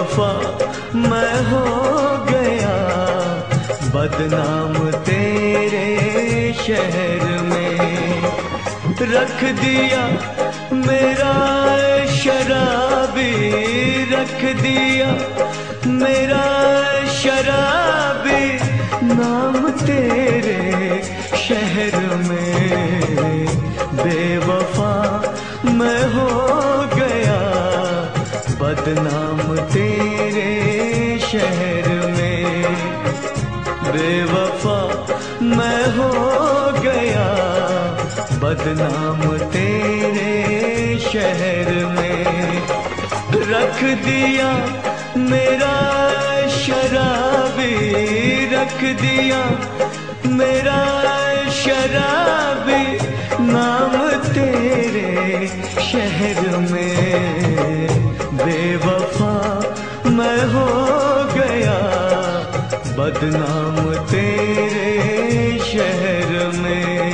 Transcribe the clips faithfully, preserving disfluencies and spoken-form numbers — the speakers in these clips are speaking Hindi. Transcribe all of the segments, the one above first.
बेवफा मैं हो गया बदनाम तेरे शहर में। रख दिया मेरा शराबी, रख दिया मेरा शराबी नाम तेरे शहर में। बेवफा मैं हो गया बदनाम तेरे शहर में। बेवफा मैं हो गया बदनाम तेरे शहर में। रख दिया मेरा शराबी, रख दिया मेरा शराबी नाम तेरे शहर में। बेवफा मैं हो गया बदनाम तेरे शहर में।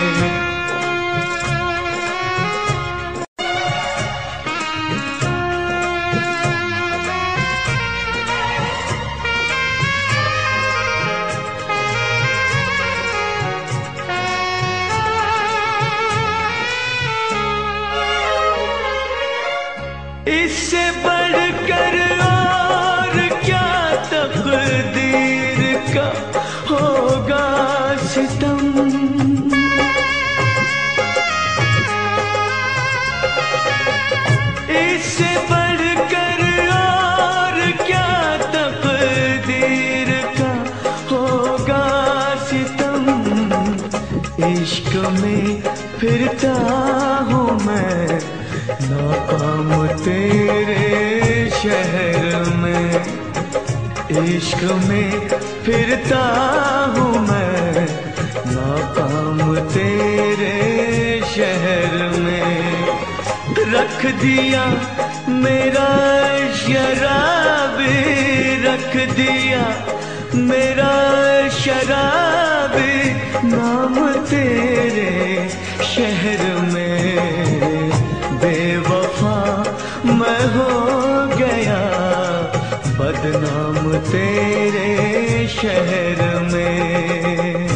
इससे बढ़कर और क्या तकदीर का होगा सितम। इससे बढ़कर और क्या तकदीर का होगा सितम। इश्क में फिरता हूँ मैं नाकाम तेरे शहर में। इश्क में फिरता हूँ मैं नाकाम तेरे शहर में। रख दिया मेरा शराबी, रख दिया मेरा शराबी नाम तेरे शहर में। बेवफा मैं हो गया बदनाम तेरे शहर में।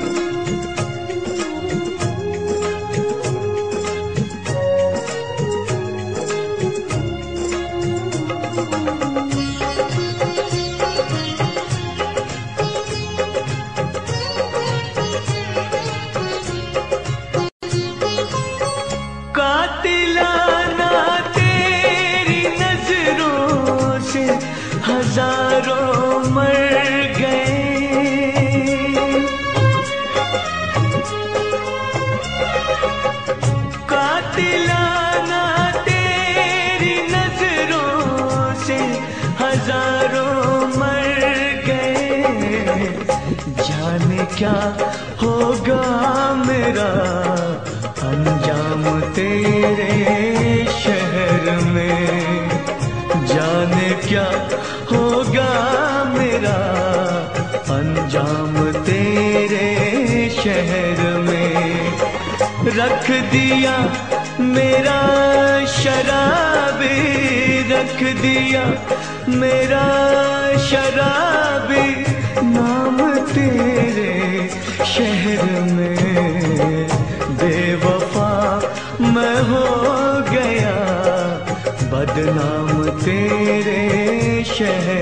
कातिलाना तेरी नजरों से हजारों मर गए। कातिलाना तेरी नजरों से हजारों मर गए। जाने क्या होगा मेरा अंजाम तेरे शहर में। जाने क्या होगा मेरा अंजाम तेरे शहर में। रख दिया मेरा शराबी, रख दिया मेरा शराबी नाम तेरे शहर में। बेवफा मैं हो गया बदनाम तेरे शहर